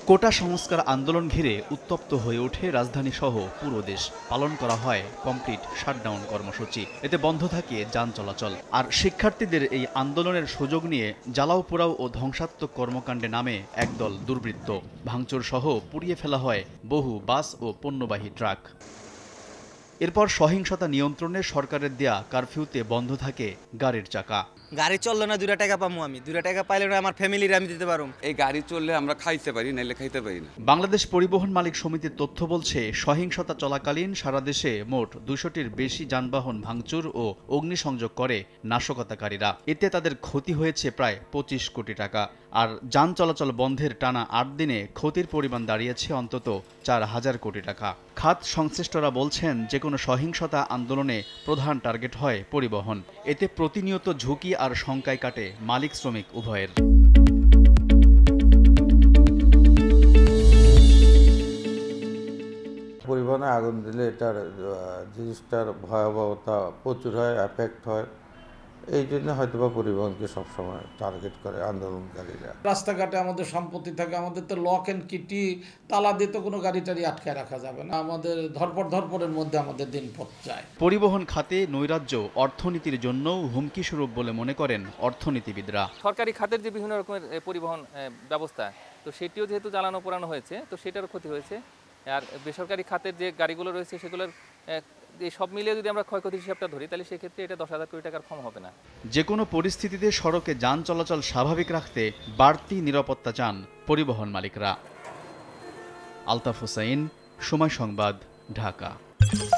কোটা সংস্কার আন্দোলন ঘিরে উত্তপ্ত হয়ে ওঠে রাজধানী সহ পুরো দেশ। পালন করা হয় কমপ্লিট শাটডাউন কর্মসূচি। এতে বন্ধ থাকে যান চলাচল। আর শিক্ষার্থীদের এই আন্দোলনের সুযোগ নিয়ে জ্বালাও পোড়াও ও ধ্বংসাত্মক কর্মকাণ্ডে নামে একদল দুর্বৃত্ত। ভাঙচুর সহ পুড়িয়ে ফেলা হয় বহু বাস ও পণ্যবাহী ট্রাক। এরপর সহিংসতা নিয়ন্ত্রণে সরকারের দেয়া কারফিউতে বন্ধ থাকে গাড়ির চাকা। গাড়ি চললে না 2 টাকা পাবো আমি, 2 টাকা পাইলে না আমার ফ্যামিলির আমি দিতে পারবো। এই গাড়ি চললে আমরা খাইতে পারি, নাইলে খাইতে পারি না। বাংলাদেশ পরিবহন মালিক সমিতির তথ্য বলছে, সহিংসতা চলাকালীন সারা দেশে মোট 200টির বেশি যানবাহন ভাঙচুর ও অগ্নিসংযোগ করে নাশকতাকারীরা। এতে তাদের ক্ষতি হয়েছে প্রায় 25 কোটি টাকা। আর যান চলাচল বন্ধের টানা 8 দিনে ক্ষতির পরিমাণ দাঁড়িয়েছে অন্তত 4,000 কোটি টাকা। খাত সংশ্লিষ্টরা বলছেন, যে কোনো সহিংসতা আন্দোলনে প্রধান টার্গেট হয় পরিবহন। এতে প্রতিনিয়ত ঝুঁকি আর শঙ্কায় কাটে মালিক শ্রমিক উভয়ের। পরিবহনে আগুন দিলে এটার জিনিসটার ভয়াবহতা প্রচুর হয়, এফেক্ট হয়। এই জন্য হয়তো বা পরিবহনকে সবসময় টার্গেট করে আন্দোলনকারীরা। রাস্তাঘাটে আমাদের সম্পত্তি থাকে, আমাদের তো লক অ্যান্ড কিটি তালা দিয়ে তো কোনো গাড়ি টাড়ি আটকায় রাখা যাবে না। আমাদের ধরপড়ের মধ্যে আমাদের দিনপথ যায়। পরিবহন খাতে নৈরাজ্য অর্থনীতির জন্যও হুমকি স্বরূপ বলে মনে করেন অর্থনীতিবিদরা। সরকারি খাতের যে বিভিন্ন রকমের পরিবহন ব্যবস্থা, তো সেটিও যেহেতু জ্বালানো পোড়ানো হয়েছে, তো সেটারও ক্ষতি হয়েছে। আর বেসরকারি খাতের যে গাড়িগুলো রয়েছে সেগুলোর সব মিলিয়ে যদি আমরা ক্ষয়ক্ষতির হিসাবটা ধরি, তাহলে সেক্ষেত্রে এটা 10,000 কোটি টাকার কম হবে না। যে কোনো পরিস্থিতিতে সড়কে যান চলাচল স্বাভাবিক রাখতে বাড়তি নিরাপত্তা চান পরিবহন মালিকরা। আলতাফ হোসাইন, সময় সংবাদ, ঢাকা।